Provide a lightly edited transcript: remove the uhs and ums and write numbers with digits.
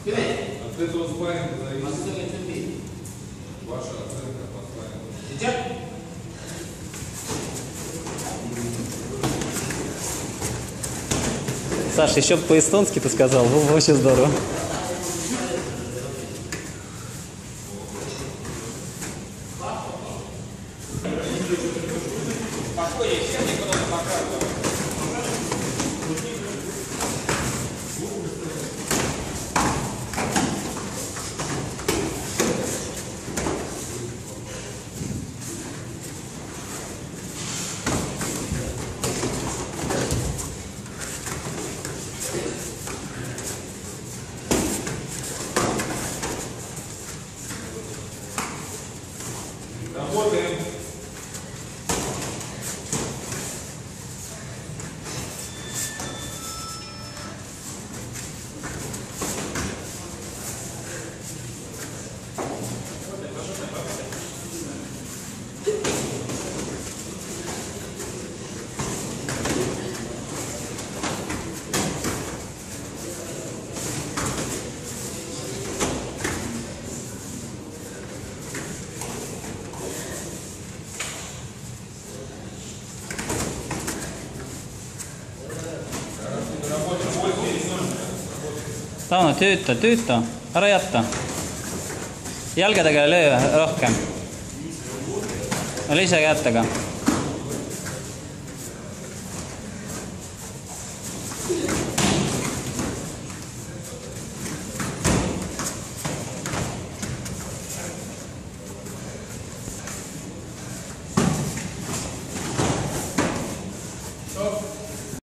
От этого спарринга зависит ваша оценка по спаррингу. Саш, еще по-эстонски ты сказал, очень здорово. Работаем. Tauno, tüüta, ära jätta. Jalgadega löö rohkem. Ole ise kätega.